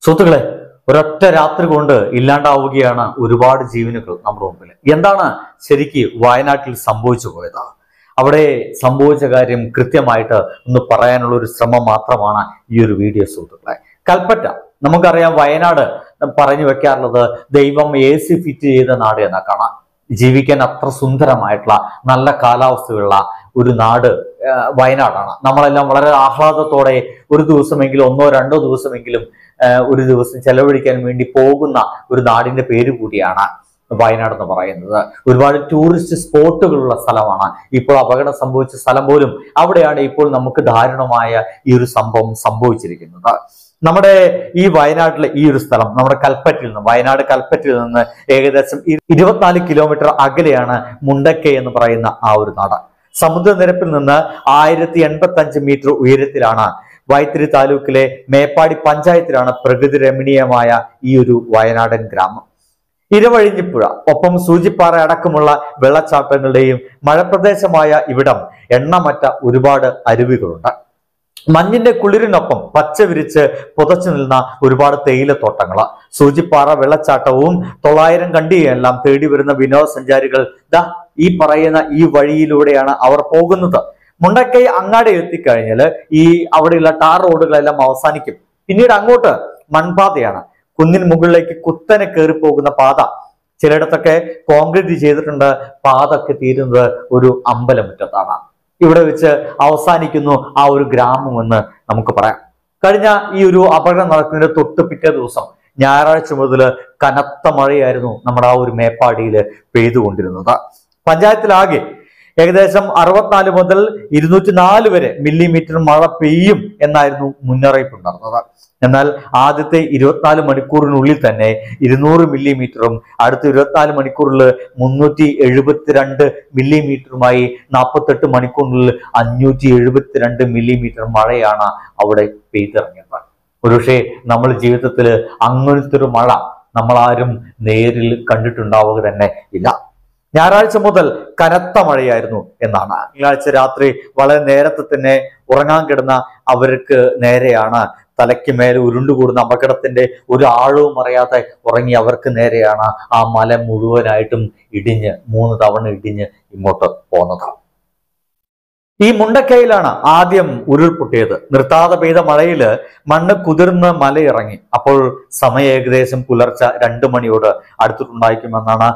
സുഹൃത്തുക്കളെ, ഒരൊറ്റ രാത്രി കൊണ്ട് ഇല്ലാണ്ടാവുകയാണ് ഒരുപാട് ജീവനുകൾ നമ്മുടെ മുമ്പിൽ. എന്താണ് ശരിക്ക് വയനാട്ടിൽ സംഭവിച്ചു പോയത്? അവിടെ സംഭവിച്ച കാര്യം കൃത്യമായിട്ട് ഒന്ന് പറയാനുള്ള ഒരു ശ്രമം മാത്രമാണ് ഈ ഒരു വീഡിയോ സുഹൃത്തുക്കളെ. കൽപ്പറ്റ, നമുക്കറിയാം വയനാട് പറഞ്ഞു വെക്കാറുള്ളത് ദൈവം AC ഫിറ്റ് ചെയ്ത നാട് എന്ന കാണാം. ജീവിക്കാൻ അത്ര സുന്ദരമായിട്ടുള്ള നല്ല കാലാവസ്ഥയുള്ള ഒരു നാട് വയനാടാണ്. നമ്മളെല്ലാം വളരെ ആഹ്ലാദത്തോടെ ഒരു ദിവസമെങ്കിലും ഒന്നോ രണ്ടോ ദിവസമെങ്കിലും ഒരു ദിവസം ചെലവഴിക്കാൻ വേണ്ടി പോകുന്ന ഒരു നാടിന്റെ പേര് കൂടിയാണ് വയനാട് എന്ന് പറയുന്നത്. ഒരുപാട് ടൂറിസ്റ്റ് സ്പോട്ടുകളുള്ള സ്ഥലമാണ്. ഇപ്പോൾ അപകടം സംഭവിച്ച സ്ഥലം പോലും അവിടെയാണ് ഇപ്പോൾ നമുക്ക് ദാരുണമായ ഈ ഒരു സംഭവം സംഭവിച്ചിരിക്കുന്നത്. നമ്മുടെ ഈ വയനാട്ടിലെ ഈ ഒരു സ്ഥലം നമ്മുടെ കൽപ്പറ്റയിൽ നിന്ന്, വയനാട് കൽപ്പറ്റയിൽ നിന്ന് ഏകദേശം 24 കിലോമീറ്റർ അകലെയാണ് മുണ്ടക്കൈ എന്ന് പറയുന്ന ആ ഒരു നാട്. സമുദ്രനിരപ്പിൽ നിന്ന് 1085 മീറ്റർ ഉയരത്തിലാണ്. വൈത്തിരി താലൂക്കിലെ മേപ്പാടി പഞ്ചായത്തിലാണ് പ്രകൃതി രമണീയമായ ഈ ഒരു വയനാടൻ ഗ്രാമം. ഇരവഴിഞ്ഞിപ്പുഴ, ഒപ്പം സൂചിപ്പാറ അടക്കമുള്ള വെള്ളച്ചാട്ടങ്ങളുടെയും മഴപ്രദേശമായ ഇവിടം എണ്ണമറ്റ ഒരുപാട് അരുവികളുണ്ട്. മഞ്ഞിന്റെ കുളിരിനൊപ്പം പച്ച വിരിച്ച് പുതച്ചു നിന്ന ഒരുപാട് തേയിലത്തോട്ടങ്ങള്, സൂചിപ്പാറ വെള്ളച്ചാട്ടവും 900 കണ്ടിയെല്ലാം തേടി വരുന്ന വിനോദസഞ്ചാരികൾ ഈ പറയുന്ന ഈ വഴിയിലൂടെയാണ് അവർ പോകുന്നത്. മുണ്ടക്കൈ അങ്ങാടി എത്തിക്കഴിഞ്ഞാൽ ഈ അവിടെയുള്ള ടാർ റോഡുകളെല്ലാം അവസാനിക്കും. പിന്നീട് അങ്ങോട്ട് മൺപാതയാണ്. കുന്നിന് മുകളിലേക്ക് കുത്തനെ കയറി പോകുന്ന പാത. ചിലയിടത്തൊക്കെ കോൺക്രീറ്റ് ചെയ്തിട്ടുണ്ട്. പാത ഒക്കെ തീരുന്നത് ഒരു അമ്പലമുറ്റത്താണ്. ഇവിടെ വെച്ച് അവസാനിക്കുന്നു ആ ഒരു ഗ്രാമം എന്ന് നമുക്ക് പറയാം. കഴിഞ്ഞ ഈ ഒരു അപകടം നടക്കുന്നതിന് തൊട്ട് പിറ്റേ ദിവസം ഞായറാഴ്ച മുതൽ കനത്ത മഴയായിരുന്നു നമ്മുടെ ആ ഒരു മേപ്പാടിയിൽ പെയ്തുകൊണ്ടിരുന്നത്. പഞ്ചായത്തിലാകെ ഏകദേശം 64 മുതൽ 204 വരെ മില്ലിമീറ്റർ മഴ പെയ്യും എന്നായിരുന്നു മുന്നറിയിപ്പ് ഉണ്ടായിരുന്നത്. എന്നാൽ ആദ്യത്തെ 24 മണിക്കൂറിനുള്ളിൽ തന്നെ 200 മില്ലിമീറ്ററും അടുത്ത 24 മണിക്കൂറിൽ 372 മില്ലിമീറ്ററുമായി 48 മണിക്കൂറിനുള്ളിൽ 572 മില്ലിമീറ്റർ മഴയാണ് അവിടെ പെയ്തിറങ്ങിയത്. ഒരുപക്ഷെ നമ്മൾ ജീവിതത്തിൽ അങ്ങനത്തെ ഒരു മഴ നമ്മളാരും നേരിൽ കണ്ടിട്ടുണ്ടാവുക തന്നെ ഇല്ല. ഞായറാഴ്ച മുതൽ കനത്ത മഴയായിരുന്നു എന്നാണ്. തിങ്കളാഴ്ച രാത്രി വളരെ നേരത്തെ തന്നെ ഉറങ്ങാൻ കിടന്ന അവർക്ക് നേരെയാണ്, തലയ്ക്ക് മേലെ ഉരുണ്ടുകൂടുന്ന അപകടത്തിന്റെ ഒരു ആഴവും അറിയാതെ ഉറങ്ങി അവർക്ക് നേരെയാണ് ആ മല മുഴുവനായിട്ടും ഇടിഞ്ഞ് 3 തവണ ഇടിഞ്ഞ് ഇങ്ങോട്ട് പോന്നത്. ഈ മുണ്ടക്കൈയിലാണ് ആദ്യം ഉരുൾപൊട്ടിയത്. നിർത്താതെ പെയ്ത മഴയില് മണ്ണ് കുതിർന്ന് മലയിറങ്ങി. അപ്പോൾ സമയം ഏകദേശം പുലർച്ചെ 2 മണിയോട് അടുത്തിട്ടുണ്ടായിരിക്കുമെന്നാണ്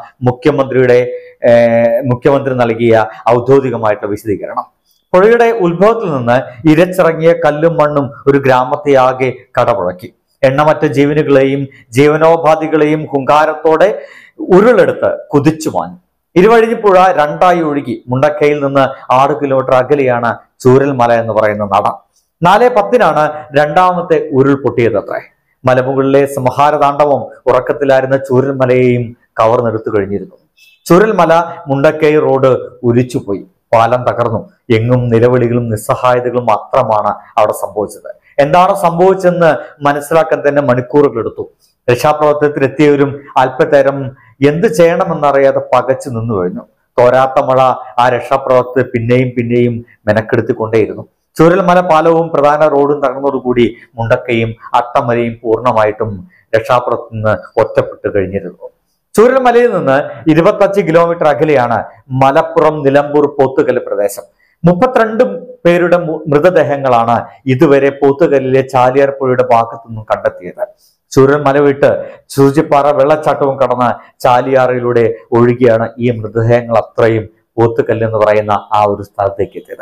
മുഖ്യമന്ത്രി നൽകിയ ഔദ്യോഗികമായിട്ടുള്ള വിശദീകരണം. പുഴയുടെ ഉത്ഭവത്തിൽ നിന്ന് ഇരച്ചിറങ്ങിയ കല്ലും മണ്ണും ഒരു ഗ്രാമത്തെ ആകെ കടപുഴക്കി. എണ്ണമറ്റ ജീവനുകളെയും ജീവനോപാധികളെയും ഹുങ്കാരത്തോടെ ഉരുളെടുത്ത് കുതിച്ചു മാഞ്ഞു. ഇരുവഴിഞ്ഞിപ്പുഴ 2ആയി ഒഴുകി. മുണ്ടക്കൈയിൽ നിന്ന് 6 കിലോമീറ്റർ അകലെയാണ് ചൂരൽമല എന്ന് പറയുന്ന നട. 4:10 രണ്ടാമത്തെ ഉരുൾ പൊട്ടിയതത്രേ. മലമുകളിലെ സംഹാരതാണ്ഡവം ഉറക്കത്തിലായിരുന്ന ചൂരൽമലയെയും കവർന്നെടുത്തു കഴിഞ്ഞിരുന്നു. ചൂരൽമല മുണ്ടക്കൈ റോഡ് ഒലിച്ചുപോയി. പാലം തകർന്നു. എങ്ങും നിലവിളികളും നിസ്സഹായതകളും മാത്രമാണ് അവിടെ സംഭവിച്ചത്. എന്താണ് സംഭവിച്ചെന്ന് മനസ്സിലാക്കാൻ തന്നെ മണിക്കൂറുകൾ എടുത്തു. രക്ഷാപ്രവർത്തനത്തിൽ എത്തിയവരും അല്പനേരം എന്ത് ചെയ്യണമെന്നറിയാതെ പകച്ചു നിന്നു കഴിഞ്ഞു. തോരാത്ത മഴ ആ രക്ഷാപ്രവർത്തകർ പിന്നെയും മെനക്കെടുത്തിക്കൊണ്ടേയിരുന്നു. ചൂരൽമല പാലവും പ്രധാന റോഡും തകർന്നതോടുകൂടി മുണ്ടക്കൈയും അട്ടമലയും പൂർണ്ണമായിട്ടും രക്ഷാപ്രവർത്തനത്തിൽ നിന്ന് ഒറ്റപ്പെട്ടു കഴിഞ്ഞിരുന്നു. ചൂരൽമലയിൽ നിന്ന് 25 കിലോമീറ്റർ അകലെയാണ് മലപ്പുറം നിലമ്പൂർ പോത്തുകല്ല് പ്രദേശം. 32 പേരുടെ മൃതദേഹങ്ങളാണ് ഇതുവരെ പോത്തുകല്ലിലെ ചാലിയാർ പുഴയുടെ ഭാഗത്തു നിന്നും കണ്ടെത്തിയത്. ചൂരൽമല വിട്ട് സൂചിപ്പാറ വെള്ളച്ചാട്ടവും കടന്ന് ചാലിയാറിലൂടെ ഒഴുകിയാണ് ഈ മൃതദേഹങ്ങൾ അത്രയും പോത്തുകല്ല് എന്ന് പറയുന്ന ആ ഒരു സ്ഥലത്തേക്ക് എത്തിയത്.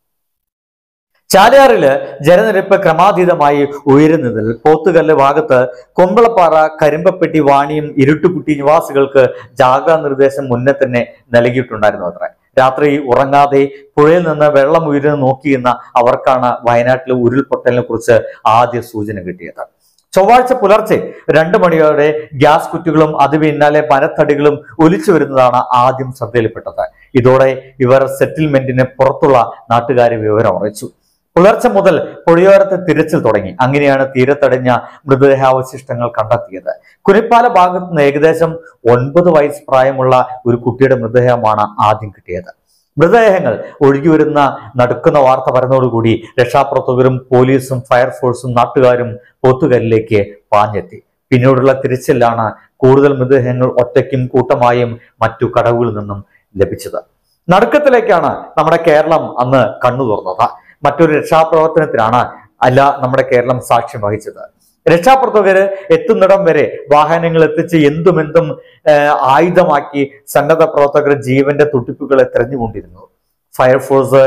ചാലിയാറില് ജലനിരപ്പ് ക്രമാതീതമായി ഉയരുന്നതിൽ പോത്തുകല്ല് ഭാഗത്ത് കൊമ്പളപ്പാറ, കരിമ്പപ്പെട്ടി, വാണിയും ഇരുട്ടുകുട്ടി നിവാസികൾക്ക് ജാഗ്രതാ നിർദ്ദേശം മുന്നേ തന്നെ നൽകിയിട്ടുണ്ടായിരുന്നു അത്രേ. രാത്രി ഉറങ്ങാതെ പുഴയിൽ നിന്ന് വെള്ളം ഉയരുന്ന നോക്കിയിരുന്ന അവർക്കാണ് വയനാട്ടിലെ ഉരുൾപൊട്ടലിനെ കുറിച്ച് ആദ്യ സൂചന കിട്ടിയത്. ചൊവ്വാഴ്ച പുലർച്ചെ 2 മണിയോടെ ഗ്യാസ് കുറ്റികളും അത് പിന്നാലെ മരത്തടികളും ഒലിച്ചു വരുന്നതാണ് ആദ്യം ശ്രദ്ധയിൽപ്പെട്ടത്. ഇതോടെ ഇവർ സെറ്റിൽമെന്റിന് പുറത്തുള്ള നാട്ടുകാരെ വിവരം അറിയിച്ചു. പുലർച്ചെ മുതൽ പുഴയോരത്തെ തിരച്ചിൽ തുടങ്ങി. അങ്ങനെയാണ് തീരത്തടിഞ്ഞ മൃതദേഹാവശിഷ്ടങ്ങൾ കണ്ടെത്തിയത്. കുനിപ്പാല ഭാഗത്ത് നിന്ന് ഏകദേശം 9 വയസ്സ് പ്രായമുള്ള ഒരു കുട്ടിയുടെ മൃതദേഹമാണ് ആദ്യം കിട്ടിയത്. മൃതദേഹങ്ങൾ ഒഴുകി വരുന്ന നടുക്കുന്ന വാർത്ത പറഞ്ഞതോടുകൂടി രക്ഷാപ്രവർത്തകരും പോലീസും ഫയർഫോഴ്സും നാട്ടുകാരും പോത്തുകല്ലിലേക്ക് പാഞ്ഞെത്തി. പിന്നീടുള്ള തിരച്ചിലാണ് കൂടുതൽ മൃതദേഹങ്ങൾ ഒറ്റയ്ക്കും കൂട്ടമായും മറ്റു കടവുകളിൽ നിന്നും ലഭിച്ചത്. നടുക്കത്തിലേക്കാണ് നമ്മുടെ കേരളം അന്ന് കണ്ണു തുറന്നത്. മറ്റൊരു രക്ഷാപ്രവർത്തനത്തിനാണ് നമ്മുടെ കേരളം സാക്ഷ്യം വഹിച്ചത്. രക്ഷാപ്രവർത്തകര് എത്തുന്നിടം വരെ വാഹനങ്ങൾ എത്തിച്ച് എന്തും ആയുധമാക്കി സന്നദ്ധ പ്രവർത്തകർ ജീവന്റെ തുടിപ്പുകളെ തെരഞ്ഞുകൊണ്ടിരുന്നു. ഫയർഫോഴ്സ്,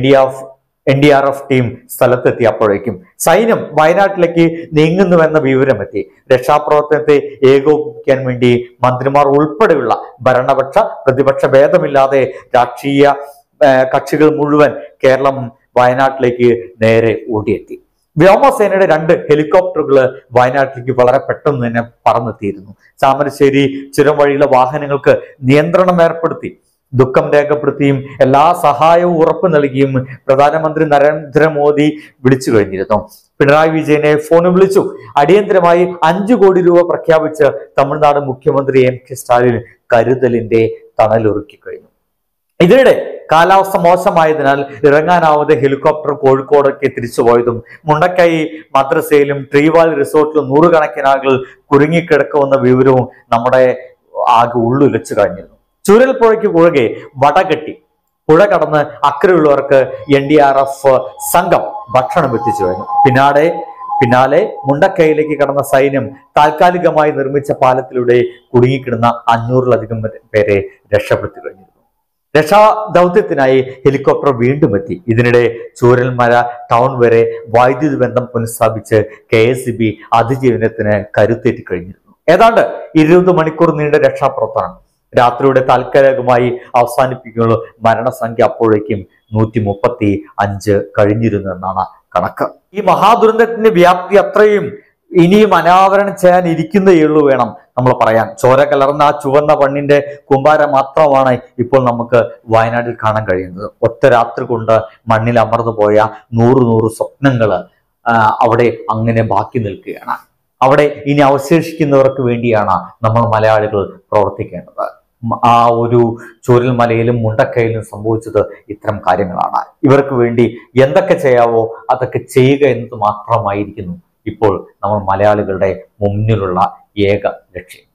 NDRF ടീം സ്ഥലത്തെത്തിയപ്പോഴേക്കും സൈന്യം വയനാട്ടിലേക്ക് നീങ്ങുന്നുവെന്ന വിവരമെത്തി. രക്ഷാപ്രവർത്തനത്തെ ഏകോപിപ്പിക്കാൻ വേണ്ടി മന്ത്രിമാർ ഉൾപ്പെടെയുള്ള ഭരണപക്ഷ പ്രതിപക്ഷ ഭേദമില്ലാതെ രാഷ്ട്രീയ കക്ഷികൾ മുഴുവൻ കേരളം വയനാട്ടിലേക്ക് നേരെ ഓടിയെത്തി. വ്യോമസേനയുടെ 2 ഹെലികോപ്റ്ററുകൾ വയനാട്ടിലേക്ക് വളരെ പെട്ടെന്ന് തന്നെ പറന്നെത്തിയിരുന്നു. ചാമരശ്ശേരി ചുരം വഴിയുള്ള വാഹനങ്ങൾക്ക് നിയന്ത്രണം ഏർപ്പെടുത്തി. ദുഃഖം രേഖപ്പെടുത്തിയും എല്ലാ സഹായവും ഉറപ്പു നൽകിയും പ്രധാനമന്ത്രി നരേന്ദ്രമോദി വിളിച്ചു കഴിഞ്ഞിരുന്നു. പിണറായി വിജയനെ ഫോണിൽ വിളിച്ചു. അടിയന്തരമായി 5 കോടി രൂപ പ്രഖ്യാപിച്ച് തമിഴ്നാട് മുഖ്യമന്ത്രി MK സ്റ്റാലിൻ കരുതലിന്റെ തണലൊരുക്കി കഴിഞ്ഞു. ഇതിനിടെ കാലാവസ്ഥ മോശമായതിനാൽ ഇറങ്ങാനാവാതെ ഹെലികോപ്റ്റർ കോഴിക്കോടേക്ക് തിരിച്ചുപോയതും മുണ്ടക്കൈ മദ്രസയിലും ട്രീവാൽ റിസോർട്ടിലും 100 കണക്കിന് ആളുകൾ കുരുങ്ങിക്കിടക്കുമെന്ന വിവരവും നമ്മുടെ ആകെ ഉള്ളുലച്ചു കഴിഞ്ഞിരുന്നു. ചൂരൽപ്പുഴയ്ക്ക് കുറുകെ വടകെട്ടി പുഴ കടന്ന് അക്കരെയുള്ളവർക്ക് NDRF സംഘം ഭക്ഷണം എത്തിച്ചു കഴിഞ്ഞു. പിന്നാലെ മുണ്ടക്കൈയിലേക്ക് കടന്ന സൈന്യം താൽക്കാലികമായി നിർമ്മിച്ച പാലത്തിലൂടെ കുടുങ്ങിക്കിടന്ന 500-ലധികം പേരെ രക്ഷപ്പെടുത്തി കഴിഞ്ഞിരുന്നു. രക്ഷാദൗത്യത്തിനായി ഹെലികോപ്റ്റർ വീണ്ടും എത്തി. ഇതിനിടെ ചൂരൽമല ടൗൺ വരെ വൈദ്യുതി ബന്ധം പുനഃസ്ഥാപിച്ച് KSEB അതിജീവനത്തിന് കരുത്തേറ്റി കഴിഞ്ഞിരുന്നു. ഏതാണ്ട് 20 മണിക്കൂർ നീണ്ട രക്ഷാപ്രവർത്തനം രാത്രിയുടെ താൽക്കാലികമായി അവസാനിപ്പിക്കുന്ന മരണസംഖ്യ അപ്പോഴേക്കും 135 കഴിഞ്ഞിരുന്നു എന്നാണ് കണക്ക്. ഈ മഹാദുരന്തത്തിന്റെ വ്യാപ്തി അത്രയും ഇനിയും അനാവരണം ചെയ്യാൻ ഇരിക്കുന്നേയുള്ളൂ വേണം നമ്മൾ പറയാൻ. ചോര കലർന്ന ആ ചുവന്ന മണ്ണിന്റെ കൂമ്പാരം മാത്രമാണ് ഇപ്പോൾ നമുക്ക് വയനാട്ടിൽ കാണാൻ കഴിയുന്നത്. ഒറ്റ രാത്രി കൊണ്ട് മണ്ണിൽ അമർന്നു പോയ 100 സ്വപ്നങ്ങൾ അവിടെ അങ്ങനെ ബാക്കി നിൽക്കുകയാണ്. അവിടെ ഇനി അവശേഷിക്കുന്നവർക്ക് വേണ്ടിയാണ് നമ്മൾ മലയാളികൾ പ്രവർത്തിക്കേണ്ടത്. ആ ഒരു ചൂരൽമലയിലും മുണ്ടക്കയിലും സംഭവിച്ചത് ഇത്തരം കാര്യങ്ങളാണ്. ഇവർക്ക് വേണ്ടി എന്തൊക്കെ ചെയ്യാവോ അതൊക്കെ ചെയ്യുക എന്നത് മാത്രമായിരിക്കുന്നു ഇപ്പോൾ നമ്മൾ മലയാളികളുടെ മുന്നിലുള്ള ഏക ലക്ഷ്യം.